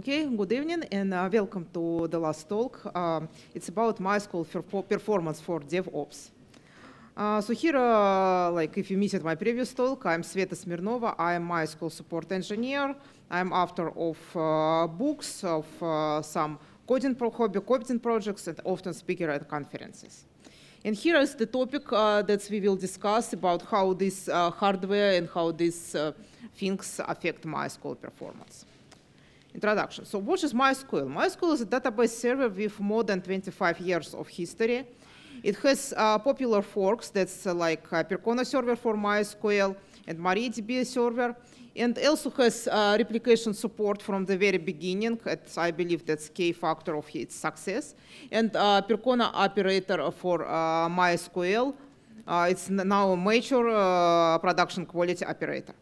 Okay, good evening and welcome to the last talk. It's about MySQL performance for DevOps. So here, like if you missed my previous talk, I'm Sveta Smirnova. I'm MySQL support engineer. I'm author of books, of some hobby coding projects, and often speaker at conferences. And here is the topic that we will discuss about how this hardware and how these things affect MySQL performance. Introduction. So what is MySQL? MySQL is a database server with more than 25 years of history. It has popular forks that's like Percona server for MySQL and MariaDB server, and also has replication support from the very beginning. I believe that's key factor of its success. And Percona operator for MySQL. It's now a major production quality operator.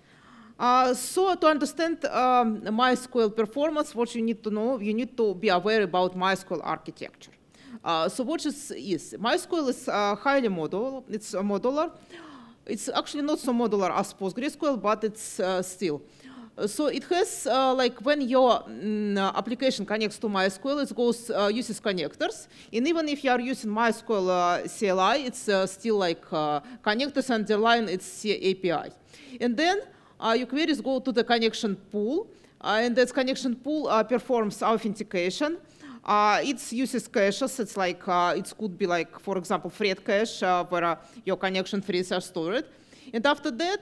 So to understand MySQL performance, what you need to know, you need to be aware about MySQL architecture. So what is MySQL is highly modular. It's modular. It's actually not so modular as PostgreSQL, but it's still. So it has like when your application connects to MySQL, it goes uses connectors, and even if you are using MySQL CLI, it's still like connectors underline its API, and then your queries go to the connection pool, and that connection pool performs authentication. It uses caches. It's like it could be like, for example, thread cache where your connection threads are stored. And after that,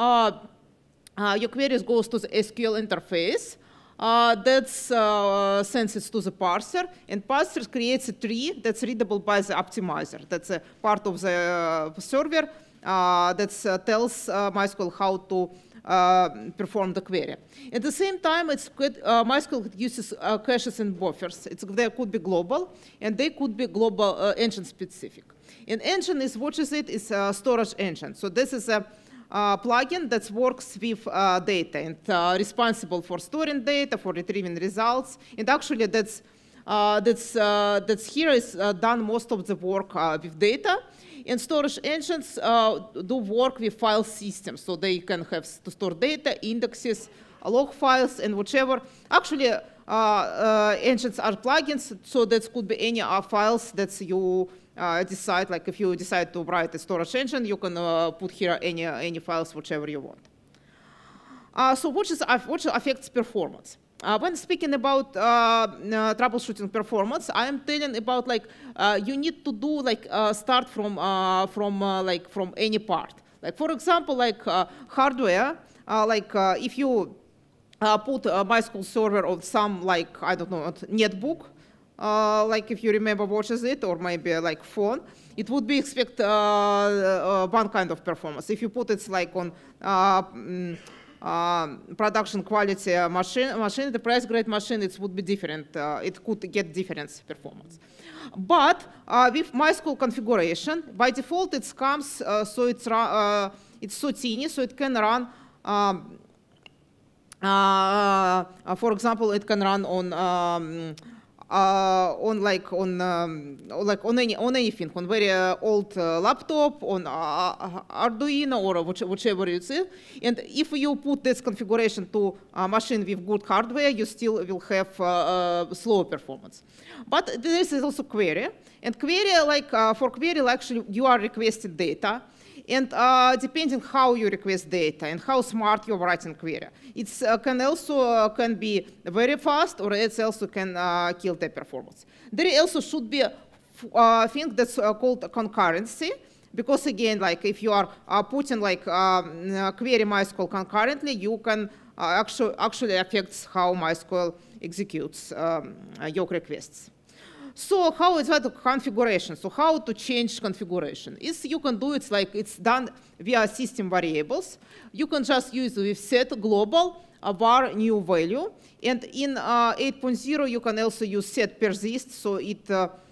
your queries goes to the SQL interface. That's sends it to the parser, and parser creates a tree that's readable by the optimizer. That's a part of the server that tells MySQL how to perform the query. At the same time, MySQL uses caches and buffers. They could be global, and they could be global engine specific. And engine is, what is it? It's a storage engine. So this is a plugin that works with data and responsible for storing data, for retrieving results. And actually, that's here is done most of the work with data. And storage engines do work with file systems, so they can have to store data, indexes, log files, and whichever. Actually, engines are plugins, so that could be any files that you decide. Like if you decide to write a storage engine, you can put here any files, whichever you want. So what affects performance? When speaking about troubleshooting performance, I am telling about like you need to do like start from any part. Like for example, like hardware, if you put a MySQL server on some like I don't know netbook, like if you remember watches it, or maybe like phone, it would be expect one kind of performance. If you put it like on production quality machine, the price grade machine, it would be different. It could get different performance. But with MySQL configuration, by default it comes so it's so teeny, so it can run. For example, it can run on anything, on very old laptop, on Arduino, or whichever you see. And if you put this configuration to a machine with good hardware, you still will have slower performance. But this is also query, and query for query, actually you are requesting data. And depending how you request data and how smart you're writing query, it can be very fast, or it also can kill the performance. There also should be a thing that's called concurrency, because again, like if you are putting like query MySQL concurrently, you can actually affects how MySQL executes your requests. So how is that configuration? So how to change configuration? You can do it like it's done via system variables. You can just use with set global var new value. And in 8.0, you can also use set persist, so it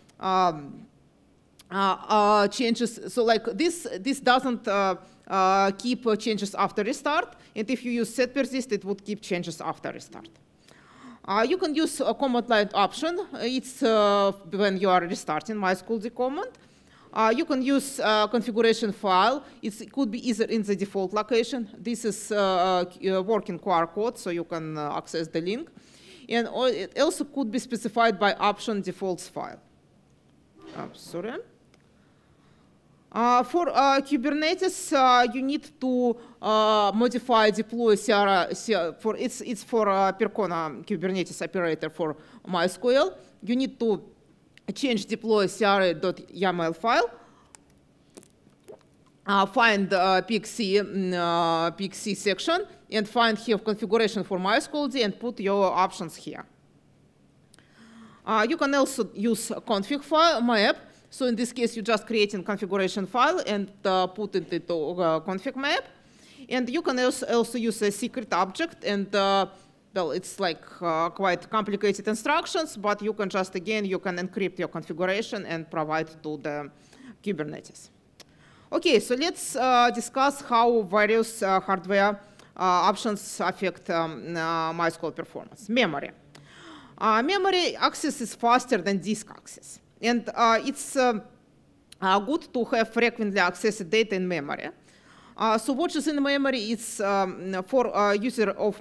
changes. So like this doesn't keep changes after restart. And if you use set persist, it would keep changes after restart. You can use a command line option. It's when you are restarting MySQL command. You can use configuration file. It could be either in the default location. This is working QR code, so you can access the link. and it also could be specified by option defaults file. Sorry. For Kubernetes, you need to modify deploy CRI. It's for Percona Kubernetes operator for MySQL. You need to change deploy CRI.yaml file, find PXC section, and find here configuration for MySQL and put your options here. You can also use config file map. So in this case, you just create a configuration file and put it into config map. And you can also use a secret object. And well, it's like quite complicated instructions, but you can just, again, you can encrypt your configuration and provide to the Kubernetes. OK, so let's discuss how various hardware options affect MySQL performance. Memory. Memory access is faster than disk access. And it's good to have frequently accessed data in memory. So what is in memory is for user of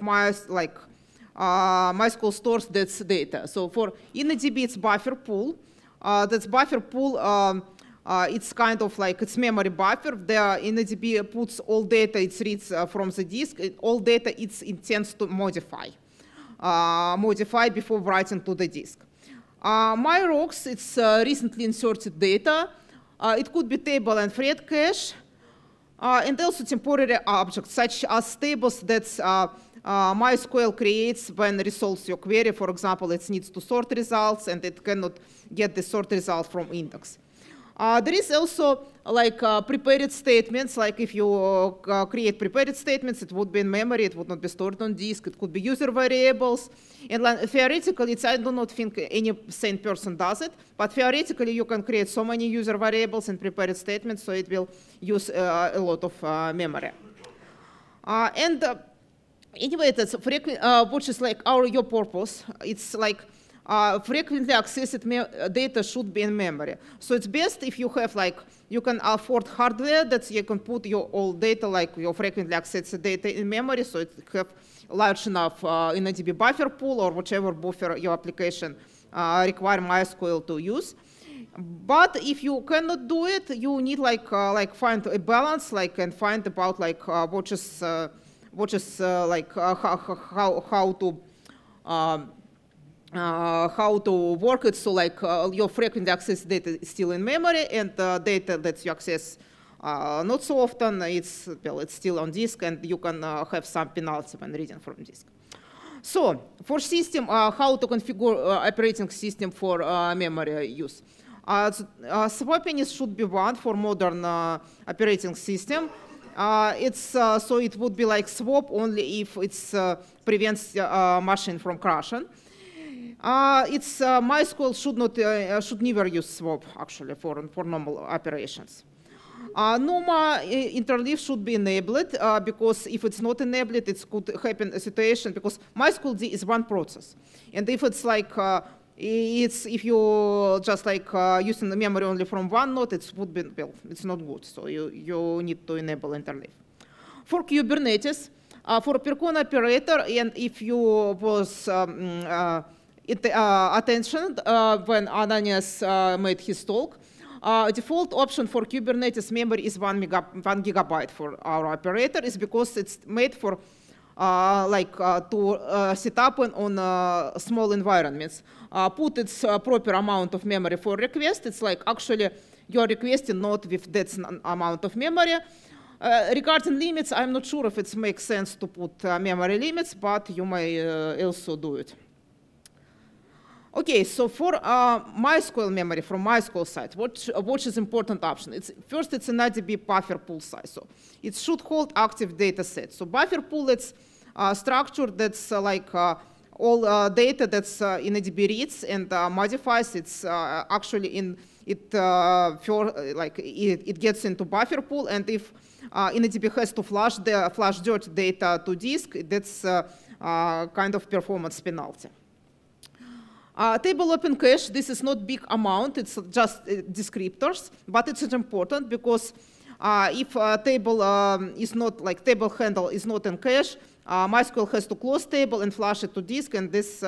MySQL stores that's data. So for InnoDB, it's buffer pool. That's buffer pool. It's kind of like it's memory buffer. There, InnoDB puts all data it reads from the disk. All data it intends to modify before writing to the disk. MyROX, it's recently inserted data. It could be table and thread cache, and also temporary objects, such as tables that MySQL creates when it resolves your query. For example, it needs to sort results, and it cannot get the sort result from index. There is also like prepared statements, like if you create prepared statements, it would be in memory, it would not be stored on disk, it could be user variables. And theoretically, I do not think any sane person does it, but theoretically you can create so many user variables and prepared statements, so it will use a lot of memory. Anyway, that's which is like your purpose. It's like frequently accessed data should be in memory. So it's best if you have you can afford hardware that you can put your old data, like your frequently accessed data in memory, so it have large enough InnoDB buffer pool or whichever buffer your application require MySQL to use. But if you cannot do it, you need find a balance, and find about how to work it, so your frequently accessed data is still in memory, and data that you access not so often, it's still on disk, and you can have some penalty when reading from disk. So for system, how to configure operating system for memory use. Swapping should be one for modern operating system. So it would be like swap only if it prevents machine from crashing. MySQL should never use swap actually for normal operations. NUMA interleave should be enabled because if it's not enabled, it could happen a situation because MySQL is one process, and if it's if you just using the memory only from one node, it's not good. So you need to enable interleave. For Kubernetes, for Percona operator, and if you was attention when Ananias made his talk, default option for Kubernetes memory is 1 gigabyte for our operator, is because it's made for to set up on small environments. Put its proper amount of memory for request. It's actually you're requesting not with that amount of memory. Regarding limits, I'm not sure if it makes sense to put memory limits, but you may also do it. OK, so for MySQL memory from MySQL side, what is important option? First, it's an InnoDB buffer pool size. So it should hold active data set. So buffer pool, it's structure that's all data that's InnoDB reads and modifies. It's actually it gets into buffer pool, and if InnoDB has to flush dirty data to disk, that's kind of performance penalty. Table open cache, this is not big amount, it's just descriptors, but it's important because If a table is not like table handle is not in cache, MySQL has to close table and flush it to disk, and this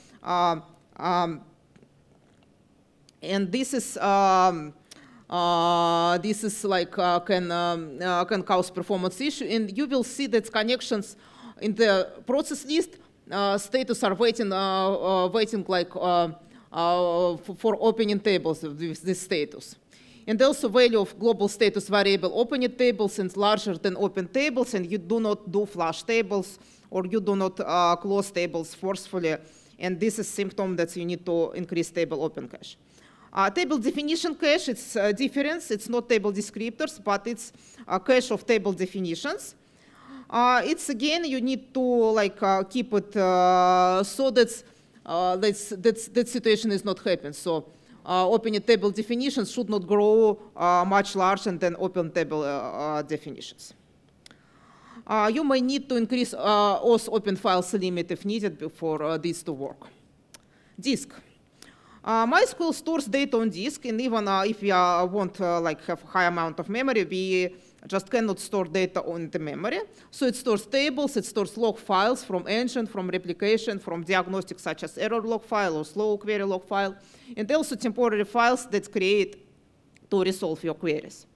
like can cause performance issue, and you will see that connections in the process list status are waiting like for opening tables with this status. And also value of global status variable opening tables is larger than open tables, and you do not do flush tables or you do not close tables forcefully, and this is symptom that you need to increase table open cache. Table definition cache, it's a difference. It's not table descriptors, but it's a cache of table definitions. It's again, you need to like keep it so that situation is not happening. So opening table definitions should not grow much larger than open table definitions. You may need to increase auth open files limit if needed for this to work. Disk. MySQL stores data on disk, and even if we want like have high amount of memory, we just cannot store data on the memory. So it stores tables, it stores log files from engine, from replication, from diagnostics such as error log file or slow query log file, and also temporary files that create to resolve your queries.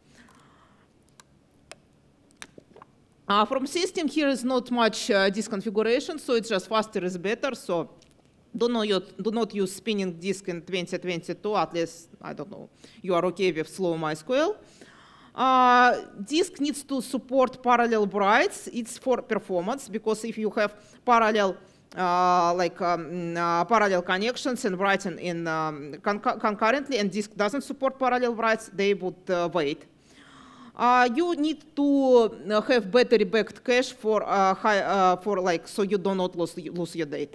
From system, here is not much disk configuration, so it's just faster is better. So do not use spinning disk in 2022, at least, I don't know, you are okay with slow MySQL. Disk needs to support parallel writes. It's for performance, because if you have parallel parallel connections and writing in concurrently, and disk doesn't support parallel writes, they would wait. You need to have battery-backed cache for so you do not lose your data.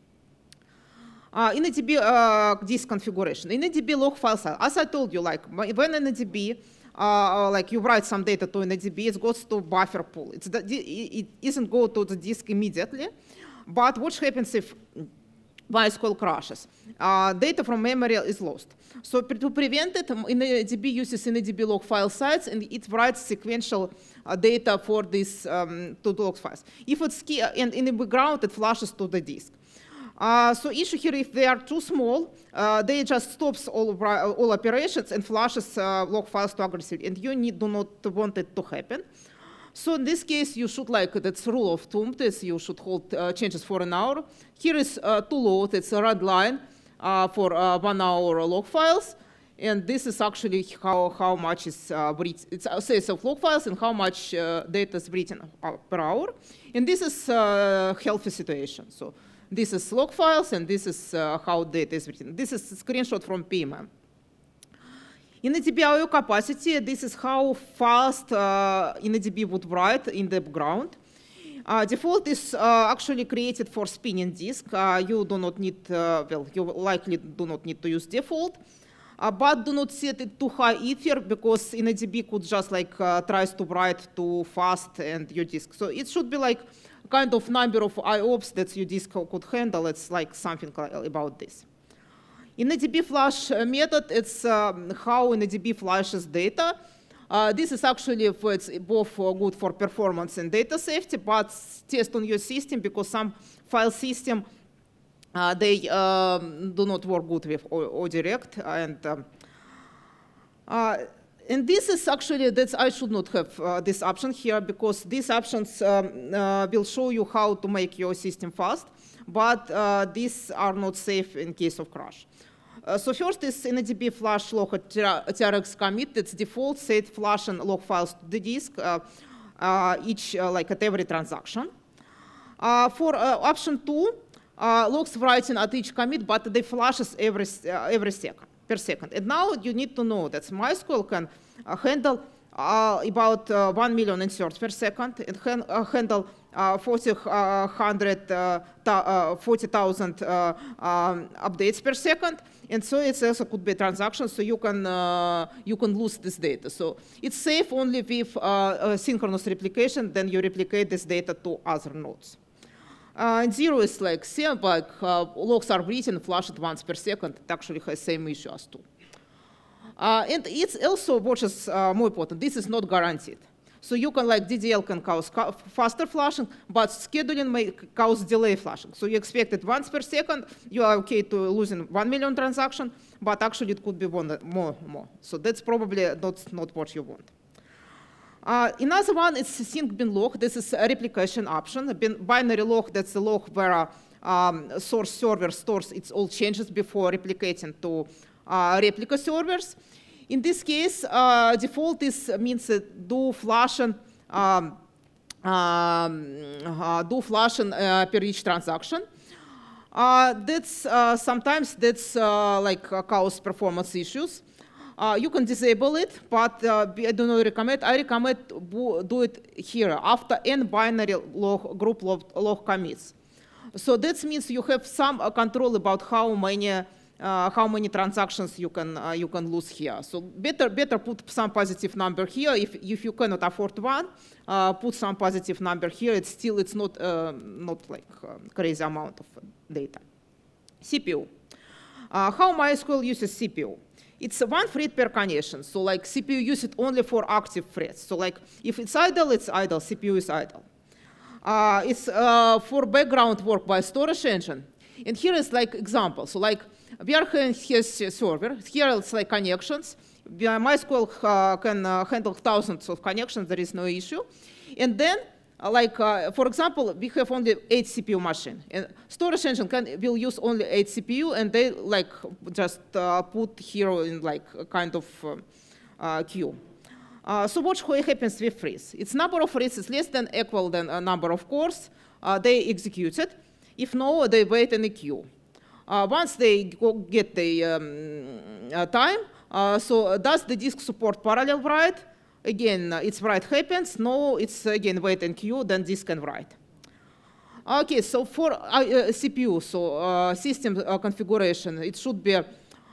InnoDB disk configuration. InnoDB log file size. As I told you, like when InnoDB, like you write some data to InnoDB, it goes to buffer pool. It doesn't go to the disk immediately. But what happens if MySQL crashes? Data from memory is lost. So to prevent it, InnoDB uses InnoDB log file size, and it writes sequential data for this to the log files. If it's key, and in the background, it flushes to the disk. So issue here, if they are too small, they just stops all operations and flushes log files too aggressively, and you do not want it to happen. So in this case, you should, like, that's rule of thumb, you should hold changes for an hour. Here is to load, it's a red line for 1 hour log files. And this is actually how much is written. It's a set of log files and how much data is written per hour. And this is a healthy situation. So this is log files, and this is how data is written. This is a screenshot from PMM. InnoDB I/O capacity, this is how fast InnoDB would write in the background. Default is actually created for spinning disk. You do not need, well, you likely do not need to use default, but do not set it too high either, because InnoDB could just like tries to write too fast and your disk. So it should be like kind of number of IOPS that your disk could handle. It's like something about this. InnoDB flush method, it's how InnoDB flushes data. This is actually, it's both good for performance and data safety, but test on your system, because some file system, they do not work good with ODirect. And this is actually, I should not have this option here, because these options will show you how to make your system fast, but these are not safe in case of crash. So first is InnoDB flush log TRX commit. It's default set flushing log files to the disk, each like at every transaction. For option 2, logs writing at each commit, but they flushes every second per second. And now you need to know that MySQL can handle about 1 million inserts per second, and handle 40,000 updates per second, and so it also could be transactions. So you can lose this data. So it's safe only with synchronous replication. Then you replicate this data to other nodes. And 0 is like same, like logs are written, flushed once per second. It actually has same issue as 2. And it's also what is more important. This is not guaranteed. So you can, like, DDL can cause faster flashing, but scheduling may cause delay flashing. So you expect it once per second, you are okay to losing 1 million transactions, but actually it could be more. So that's probably not what you want. Another one is sync bin log. This is a replication option. Binary log, that's the log where source server stores its all changes before replicating to replica servers. In this case, default means do flashing per each transaction. Sometimes that's like cause performance issues. You can disable it, but I do not recommend. I recommend do it here after n binary group log commits. So that means you have some control about how many transactions you can lose here. So better put some positive number here. If you cannot afford one, put some positive number here. It's not like crazy amount of data. CPU. How MySQL uses CPU? It's one thread per connection. So like CPU use it only for active threads. So like if it's idle, CPU is idle. It's for background work by storage engine. And here is like example. So like VRHN has a server. Here it's like connections. MySQL can handle thousands of connections. There is no issue. And then, for example, we have only 8 CPU machine. And storage engine will use only 8 CPU, and they like just put here in like a kind of queue. So what happens with threads? Its number of threads is less than equal than a number of cores. They execute it. If no, they wait in the queue. Once they get the time, so does the disk support parallel write? Again, its write happens. No, it's again wait in queue, then disk can write. Okay, so for CPU, so system configuration, it should be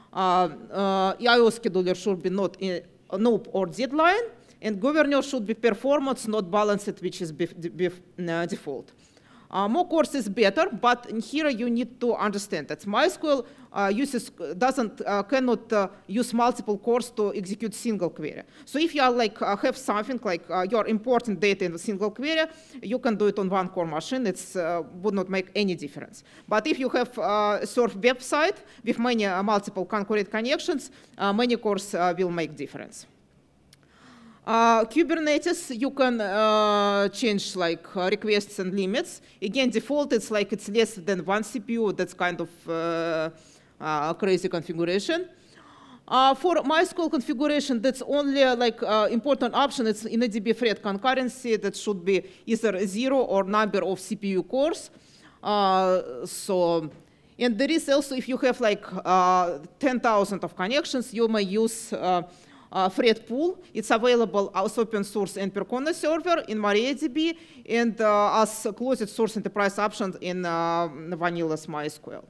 IO scheduler should be not in NOP or deadline, and governor should be performance, not balanced, which is default. More cores is better, but in here you need to understand that MySQL cannot use multiple cores to execute single query. So if you are like have something like your important data in a single query, you can do it on one core machine. It would not make any difference. But if you have a server website with many multiple concurrent connections, many cores will make difference. Kubernetes, you can change like requests and limits. Again, default, it's like it's less than 1 CPU. That's kind of crazy configuration. For MySQL configuration, that's only like important option. It's InnoDB thread concurrency that should be either 0 or number of CPU cores. And there is also, if you have like 10,000 of connections, you may use thread pool. It's available as open source in Percona server in MariaDB and as closed source enterprise option in vanilla MySQL.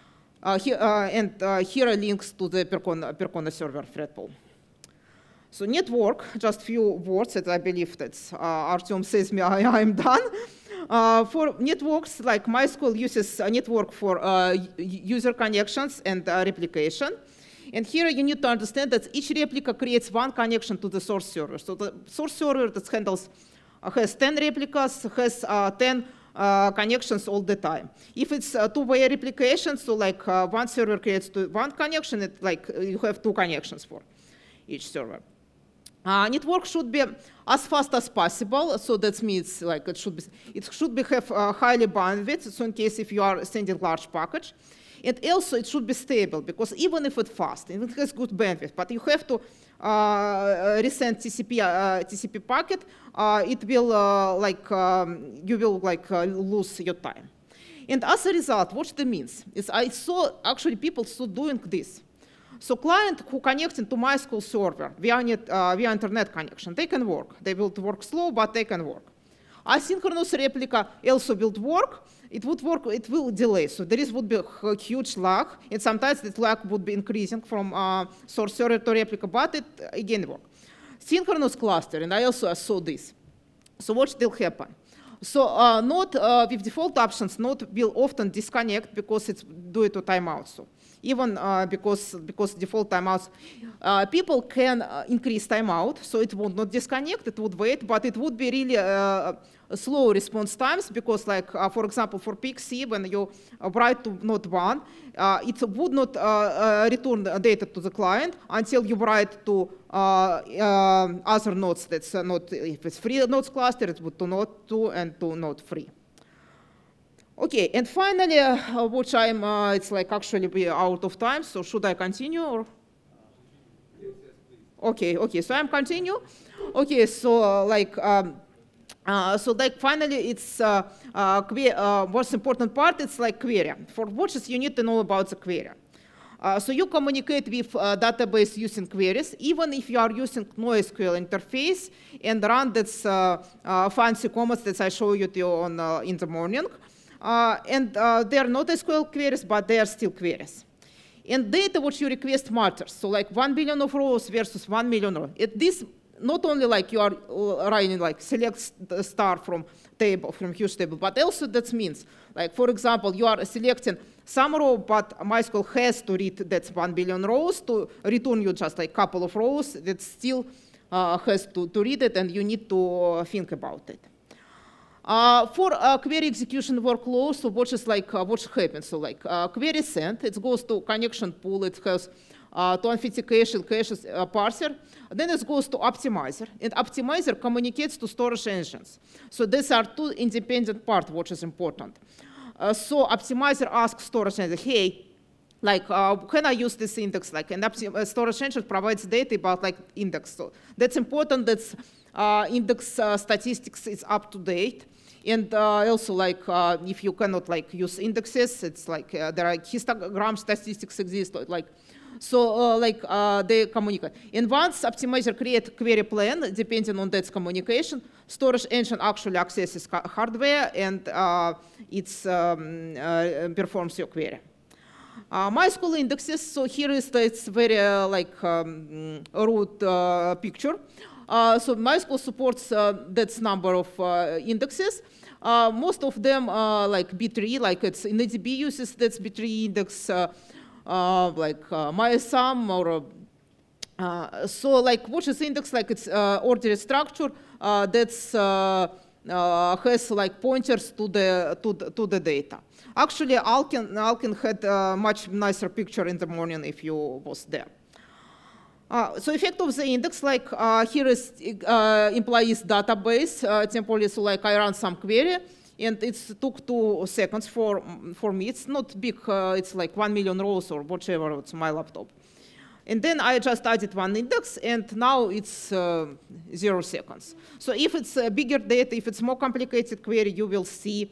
Here are links to the Percona server thread pool. So network, just few words that I believe that Artyom says me I'm done. For networks, like MySQL uses a network for user connections and replication. And here you need to understand that each replica creates one connection to the source server. So the source server that has 10 replicas, has 10 connections all the time. If it's two-way replication, so like one server creates one connection, it like you have 2 connections for each server. Network should be as fast as possible, so that means like it should have highly bandwidth, so in case if you are sending large package. And also it should be stable, because even if it's fast, and it has good bandwidth, but you have to resend TCP packet, it will you will lose your time. And as a result, what that means is I saw actually people still doing this. So client who connects into MySQL server via internet connection, they can work. They will work slow, but they can work. Asynchronous replica also will work. It would work, it will delay. So there would be a huge lag, and sometimes that lag would be increasing from source server to replica, but it again works. Synchronous cluster, and I also saw this. So what will happen? So node with default options, node will often disconnect because it's due to timeout. So even because default timeouts. People can increase timeout, so it would not disconnect, it would wait, but it would be really slow response times because, like, for example, for PXE, when you write to node 1, it would not return data to the client until you write to other nodes. That's not, if it's free nodes cluster, it would to node 2 and to node 3. Okay, and finally, what time? It's like actually be out of time. So should I continue or? Yes, please. Okay. So I'm continue. Okay, so finally, it's most important part. It's like query. For watches, you need to know about the query. So you communicate with database using queries, even if you are using NoSQL interface and run that's fancy commands that I show you on in the morning. And they are not SQL queries, but they are still queries. And data which you request matters. So like 1 billion of rows versus 1 million rows. This not only like you are writing like select star from table, from huge table, but also that means, like for example, you are selecting some row, but MySQL has to read that's 1 billion rows to return you just like couple of rows that still has to read it, and you need to think about it. For query execution workload, so what happens? So like query sent, it goes to connection pool, it has to authentication caches parser, then it goes to optimizer, and optimizer communicates to storage engines. So these are two independent parts, which is important. So optimizer asks storage engine, hey, like, can I use this index? Like, and storage engine provides data about like index. So that's important. That's index statistics is up to date. And also, like, if you cannot like use indexes, it's like there are histogram statistics exist. Like, so they communicate. And once optimizer creates query plan, depending on that communication, storage engine actually accesses hardware and it performs your query. MySQL indexes. So here is it's very root picture. So MySQL supports that number of indexes. Most of them like B3, like it's InnoDB uses that's B3 index, like MySum or so like what is index? Like it's ordered structure that's has like pointers to the data. Actually, Alkin had a much nicer picture in the morning if you was there. So effect of the index, like here is employees database temporarily. So like I run some query, and it took 2 seconds for me. It's not big. It's like 1 million rows or whatever. It's my laptop. And then I just added one index, and now it's 0 seconds. So if it's bigger data, if it's more complicated query, you will see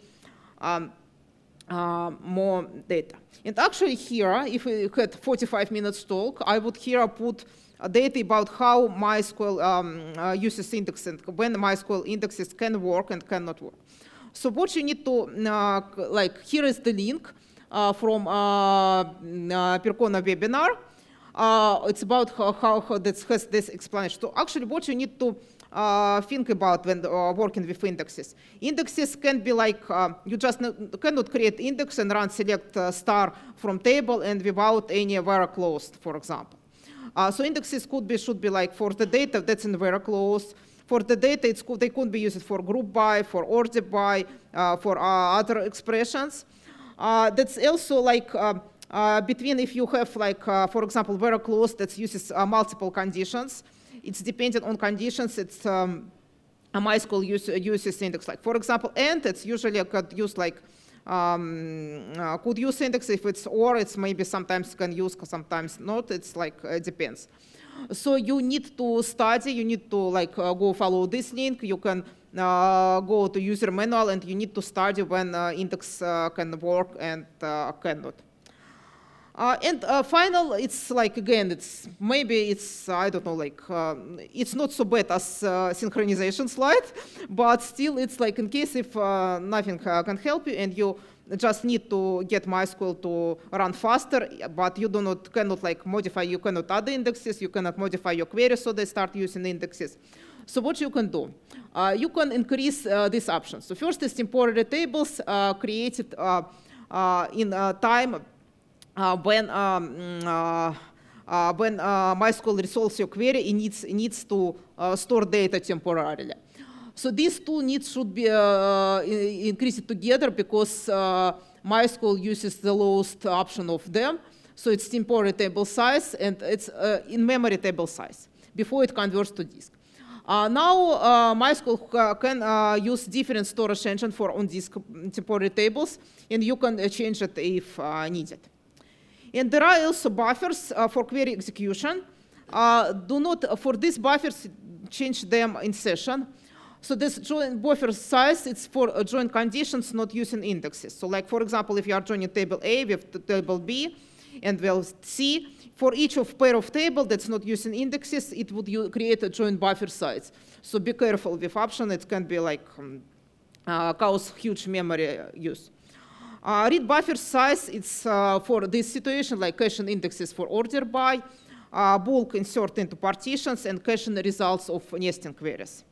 more data. And actually here, if we had 45 minutes talk, I would here put data about how MySQL uses index and when MySQL indexes can work and cannot work. So what you need to, like here is the link from Percona webinar. It's about how this has this explanation. So actually what you need to think about when working with indexes. Indexes can be like, you just cannot create index and run select star from table and without any where closed, for example. So indexes should be like for the data that's in where closed. For the data, they could be used for group by, for order by, for other expressions. That's also like between if you have like, for example, where closed that uses multiple conditions. It's dependent on conditions. It's a MySQL uses index. Like for example, and it's usually could use like could use index if it's or it's maybe sometimes can use, sometimes not. It's like it depends. So you need to study. You need to like go follow this link. You can go to user manual and you need to study when index can work and cannot. And final, it's like, again, it's maybe it's, I don't know, like, it's not so bad as synchronization slide, but still it's like in case if nothing can help you and you just need to get MySQL to run faster, but you cannot like modify, you cannot add indexes, you cannot modify your query so they start using indexes. So what you can do? You can increase these options. So first is temporary tables created in time when MySQL resolves your query, it needs to store data temporarily. So these two needs should be increased together because MySQL uses the lowest option of them. So it's temporary table size and it's in-memory table size before it converts to disk. Now MySQL can use different storage engine for on-disk temporary tables, and you can change it if needed. And there are also buffers for query execution. Do not, for these buffers, change them in session. So this join buffer size, it's for join conditions not using indexes. So like, for example, if you are joining table A with table B and well C, for each of pair of table that's not using indexes, it would create a join buffer size. So be careful with option. It can be like cause huge memory use. Read buffer size, it's for this situation like caching indexes for order by, bulk insert into partitions, and caching the results of nesting queries.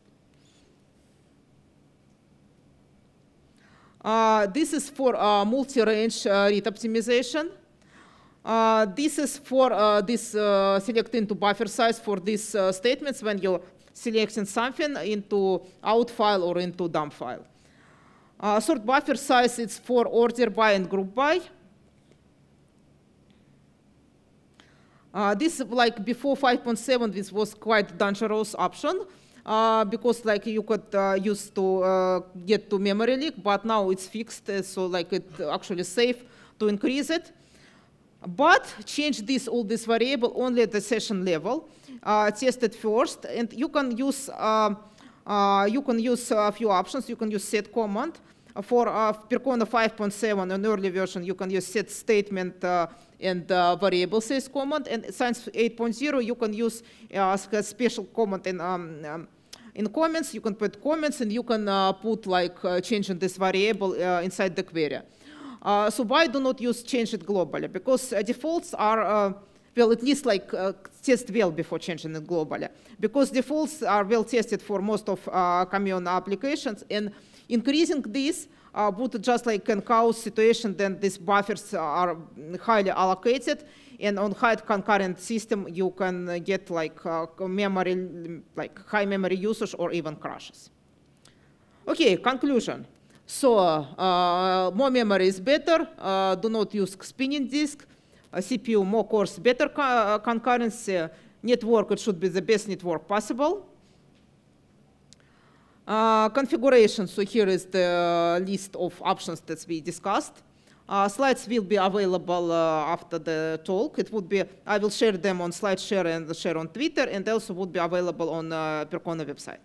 This is for multi-range read optimization. This is for this select into buffer size for these statements when you're selecting something into out file or into dump file. Sort buffer size is for order by and group by. This, like before 5.7, this was quite dangerous option because like you could use to get to memory leak, but now it's fixed, so like it actually safe to increase it. But change all this variable only at the session level. Test it first, and you can use a few options. You can use set command. For Percona 5.7, an early version, you can use set statement and variable size command. And Science 8.0, you can use a special command in comments. You can put comments, and you can put like changing this variable inside the query. So why do not use change it globally? Because defaults are, well, at least like test well before changing it globally. Because defaults are well tested for most of common applications, and increasing this would just like can cause situation then these buffers are highly allocated, and on high concurrent system you can get like memory, like high memory usage or even crashes. Okay, conclusion. So more memory is better. Do not use spinning disk. CPU, more cores, better concurrency. Network, it should be the best network possible. Configuration, so here is the list of options that we discussed. Slides will be available after the talk. It would be, I will share them on SlideShare and share on Twitter, and also would be available on Percona website.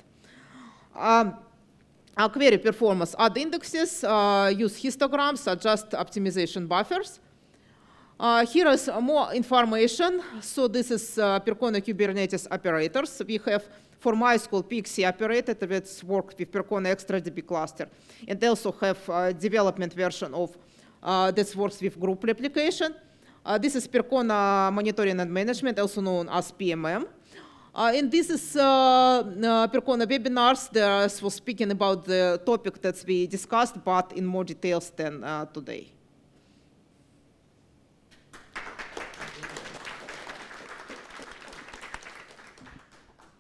Query performance, add indexes, use histograms, adjust optimization buffers. Here is more information. So this is Percona Kubernetes operators. We have for MySQL PXE operator that works with Percona ExtraDB cluster, and also have a development version of that works with group replication. This is Percona monitoring and management, also known as PMM. And this is Percona webinars. There was speaking about the topic that we discussed, but in more details than today.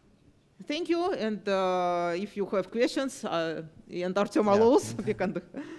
Thank you, and if you have questions, and Artem Alous, we can